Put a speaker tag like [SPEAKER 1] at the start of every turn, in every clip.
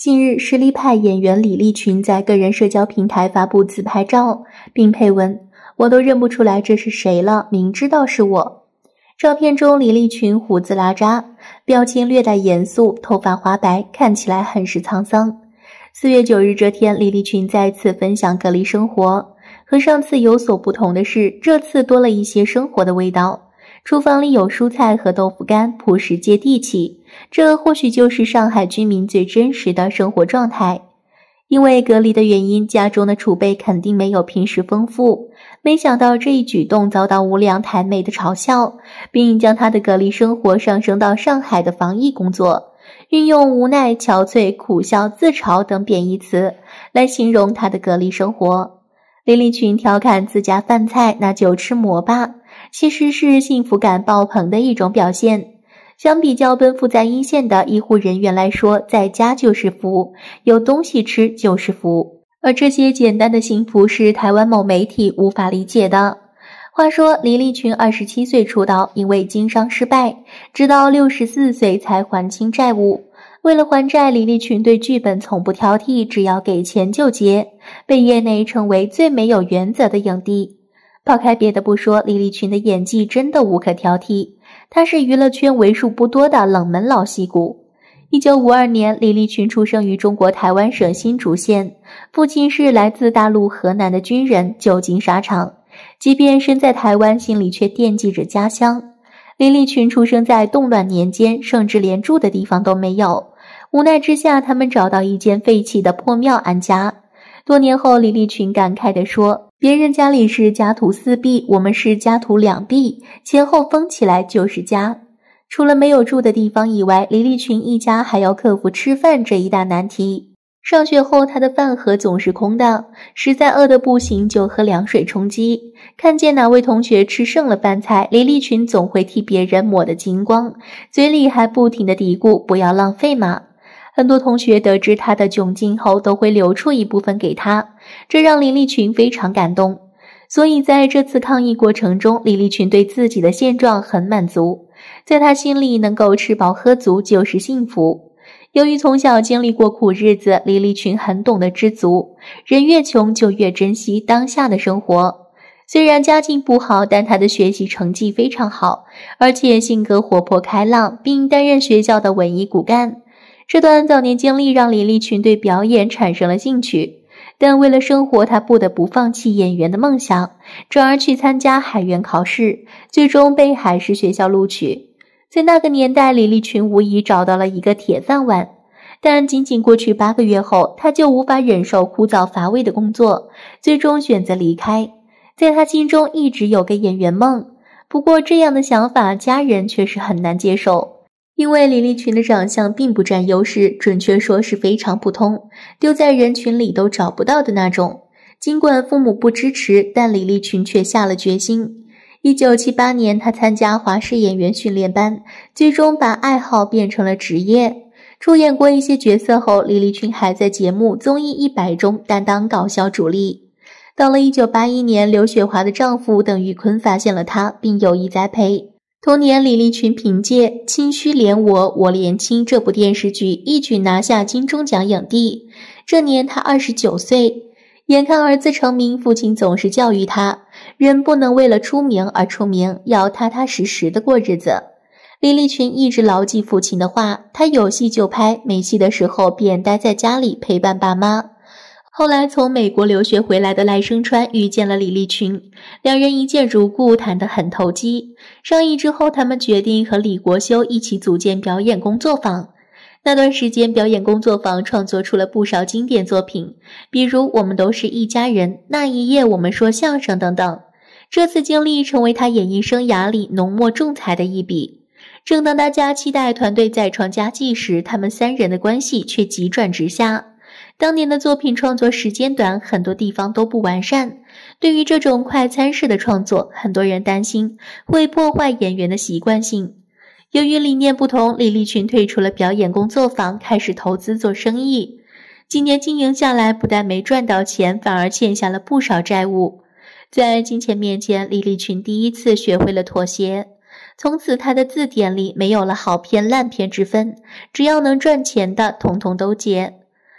[SPEAKER 1] 近日，实力派演员李立群在个人社交平台发布自拍照，并配文：“我都认不出来这是谁了，明知道是我。”照片中，李立群胡子拉碴，表情略带严肃，头发花白，看起来很是沧桑。4月9日这天，李立群再次分享隔离生活，和上次有所不同的是，这次多了一些生活的味道。厨房里有蔬菜和豆腐干，朴实接地气，这或许就是上海居民最真实的生活状态。因为隔离的原因，家中的储备肯定没有平时丰富，没想到这一举动遭到无良台媒的嘲笑，并将他的隔离生活上升到上海的防疫工作，运用无奈、憔悴、苦笑、自嘲等贬义词来形容他的隔离生活。李立群调侃自家饭菜那就吃馍吧，其实是幸福感爆棚的一种表现。相比较奔赴在一线的医护人员来说，在家就是福，有东西吃就是福。而这些简单的幸福是台湾某媒体无法理解的。话说，李立群27岁出道，因为经商失败，直到64岁才还清债务。为了还债，李立群对剧本从不挑剔，只要给钱就接，被业内称为最没有原则的影帝。抛开别的不说，李立群的演技真的无可挑剔，他是娱乐圈为数不多的冷门老戏骨。1952年，李立群出生于中国台湾省新竹县，父亲是来自大陆河南的军人，久经沙场，即便身在台湾，心里却惦记着家乡。李立群出生在动乱年间，甚至连住的地方都没有，无奈之下，他们找到一间废弃的破庙安家。多年后，李立群感慨地说，别人家里是家徒4壁，我们是家徒2壁，前后封起来就是家。除了没有住的地方以外，李立群一家还要克服吃饭这一大难题。上学后，他的饭盒总是空的，实在饿得不行就喝凉水充饥。看见哪位同学吃剩了饭菜，李立群总会替别人抹得精光，嘴里还不停地嘀咕不要浪费嘛。很多同学得知他的窘境后，都会留出一部分给他，这让李立群非常感动。所以在这次抗疫过程中，李立群对自己的现状很满足，在他心里能够吃饱喝足就是幸福。由于从小经历过苦日子，李立群很懂得知足，人越穷就越珍惜当下的生活。虽然家境不好，但他的学习成绩非常好，而且性格活泼开朗，并担任学校的文艺骨干。这段早年经历让李立群对表演产生了兴趣，但为了生活，他不得不放弃演员的梦想，转而去参加海员考试，最终被海事学校录取。在那个年代，李立群无疑找到了一个铁饭碗，但仅仅过去8个月后，他就无法忍受枯燥乏味的工作，最终选择离开。在他心中一直有个演员梦，不过这样的想法家人却是很难接受。因为李立群的长相并不占优势，准确说是非常普通，丢在人群里都找不到的那种。尽管父母不支持，但李立群却下了决心。1978年，他参加华视演员训练班，最终把爱好变成了职业。出演过一些角色后，李立群还在节目《综艺100》中担当搞笑主力。到了1981年，刘雪华的丈夫邓玉坤发现了他，并有意栽培。同年，李立群凭借《亲须怜我，我怜亲》这部电视剧一举拿下金钟奖影帝。这年他29岁，眼看儿子成名，父亲总是教育他，人不能为了出名而出名，要踏踏实实的过日子。李立群一直牢记父亲的话，他有戏就拍，没戏的时候便待在家里陪伴爸妈。后来从美国留学回来的赖声川遇见了李立群，两人一见如故，谈得很投机。上映之后，他们决定和李国修一起组建表演工作坊。那段时间，表演工作坊创作出了不少经典作品，比如《我们都是一家人》、《那一夜我们说相声》等等。这次经历成为他演艺生涯里浓墨重彩的一笔。正当大家期待团队再创佳绩时，他们3人的关系却急转直下。当年的作品创作时间短，很多地方都不完善。对于这种快餐式的创作，很多人担心会破坏演员的习惯性。由于理念不同，李立群退出了表演工作坊，开始投资做生意。几年经营下来，不但没赚到钱，反而欠下了不少债务。在金钱面前，李立群第一次学会了妥协。从此他的字典里没有了好片烂片之分，只要能赚钱的统统都接。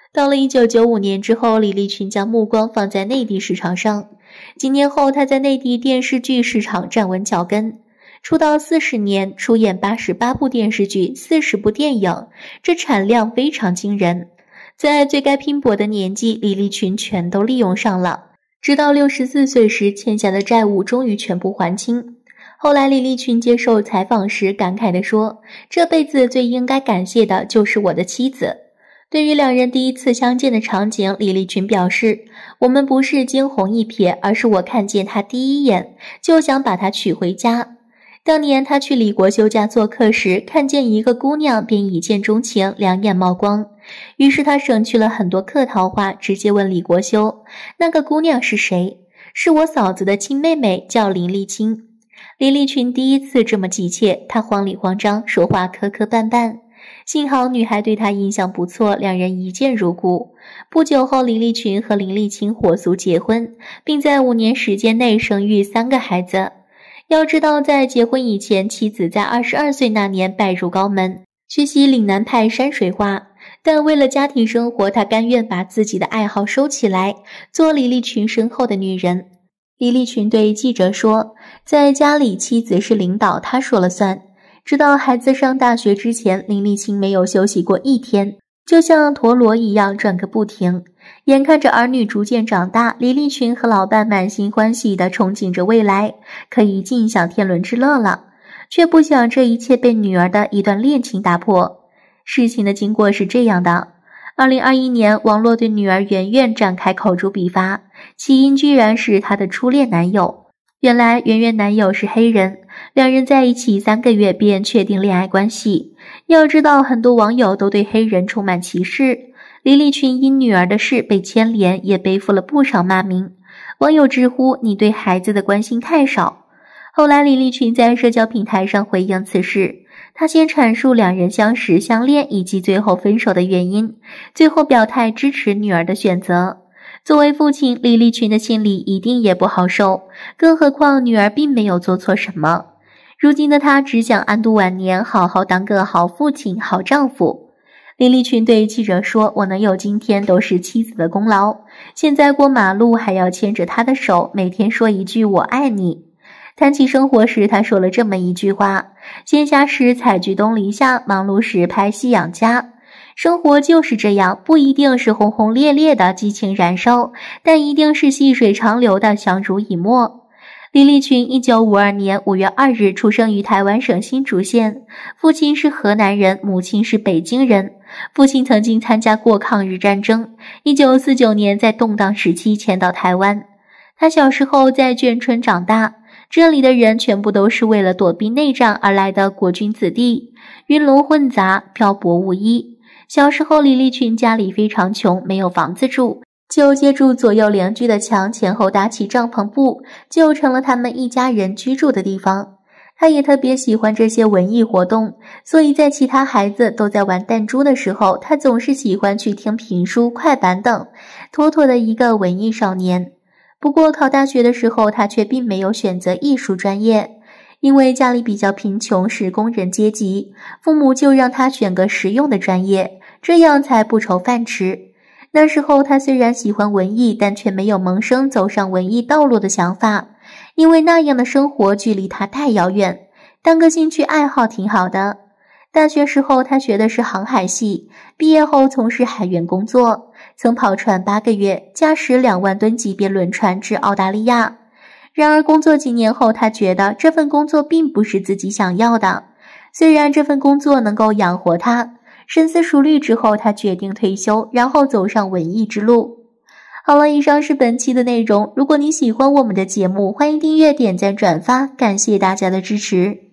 [SPEAKER 1] 到了1995年之后，李立群将目光放在内地市场上。几年后，他在内地电视剧市场站稳脚跟。出道40年，出演88部电视剧、40部电影，这产量非常惊人。在最该拼搏的年纪，李立群全都利用上了。直到64岁时，欠下的债务终于全部还清。后来李立群接受采访时感慨地说：“这辈子最应该感谢的就是我的妻子。”对于两人第一次相见的场景，李立群表示：“我们不是惊鸿一瞥，而是我看见他第一眼就想把他娶回家。”当年他去李国修家做客时，看见一个姑娘便一见钟情，两眼冒光。于是他省去了很多客套话，直接问李国修：“那个姑娘是谁？”“是我嫂子的亲妹妹，叫林立青。”李立群第一次这么急切，他慌里慌张，说话磕磕绊绊。幸好女孩对他印象不错，两人一见如故。不久后，李立群和林立青火速结婚，并在5年时间内生育3个孩子。要知道，在结婚以前，妻子在22岁那年拜入高门，学习岭南派山水画，但为了家庭生活，她甘愿把自己的爱好收起来，做李立群身后的女人。李立群对记者说，在家里妻子是领导，他说了算。直到孩子上大学之前，林立青没有休息过1天，就像陀螺一样转个不停。眼看着儿女逐渐长大，李立群和老伴满心欢喜地憧憬着未来，可以尽享天伦之乐了，却不想这一切被女儿的一段恋情打破。事情的经过是这样的：2021年，网络对女儿圆圆展开口诛笔伐，起因居然是她的初恋男友。原来圆圆男友是黑人，两人在一起3个月便确定恋爱关系。要知道，很多网友都对黑人充满歧视。李立群因女儿的事被牵连，也背负了不少骂名。网友直呼你对孩子的关心太少。后来李立群在社交平台上回应此事，他先阐述两人相识相恋以及最后分手的原因，最后表态支持女儿的选择。作为父亲，李立群的心里一定也不好受，更何况女儿并没有做错什么。如今的他只想安度晚年，好好当个好父亲、好丈夫。李立群对记者说，我能有今天都是妻子的功劳，现在过马路还要牵着她的手，每天说一句我爱你。谈起生活时，他说了这么一句话：闲暇时采菊东篱下，忙碌时拍戏养家。生活就是这样，不一定是轰轰烈烈的激情燃烧，但一定是细水长流的相濡以沫。李立群1952年5月2日出生于台湾省新竹县，父亲是河南人，母亲是北京人。父亲曾经参加过抗日战争，1949年在动荡时期迁到台湾。他小时候在眷村长大，这里的人全部都是为了躲避内战而来的国军子弟，鱼龙混杂，漂泊无依。小时候李立群家里非常穷，没有房子住，就借助左右邻居的墙前后搭起帐篷布，就成了他们一家人居住的地方。他也特别喜欢这些文艺活动，所以在其他孩子都在玩弹珠的时候，他总是喜欢去听评书、快板等，妥妥的一个文艺少年。不过考大学的时候，他却并没有选择艺术专业，因为家里比较贫穷，是工人阶级，父母就让他选个实用的专业，这样才不愁饭吃。那时候他虽然喜欢文艺，但却没有萌生走上文艺道路的想法，因为那样的生活距离他太遥远，当个兴趣爱好挺好的。大学时候他学的是航海系，毕业后从事海员工作，曾跑船8个月，驾驶2万吨级别轮船至澳大利亚。然而工作几年后，他觉得这份工作并不是自己想要的，虽然这份工作能够养活他，深思熟虑之后，他决定退休，然后走上文艺之路。好了，以上是本期的内容。如果你喜欢我们的节目，欢迎订阅、点赞、转发，感谢大家的支持。